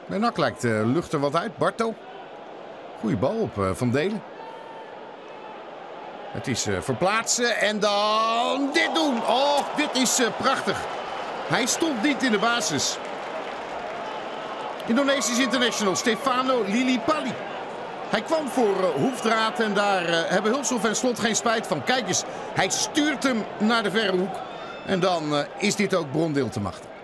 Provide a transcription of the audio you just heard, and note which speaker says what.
Speaker 1: Bij NAC lijkt de lucht er wat uit. Barto. Goeie bal op Van Delen. Het is verplaatsen en dan dit doen. Oh, dit is prachtig. Hij stond niet in de basis. Indonesisch international Stefano Lillipali. Hij kwam voor Hoefdraad en daar hebben Hulshoff en Slot geen spijt van. Kijk eens, hij stuurt hem naar de verre hoek. En dan is dit ook Brondeel te machten.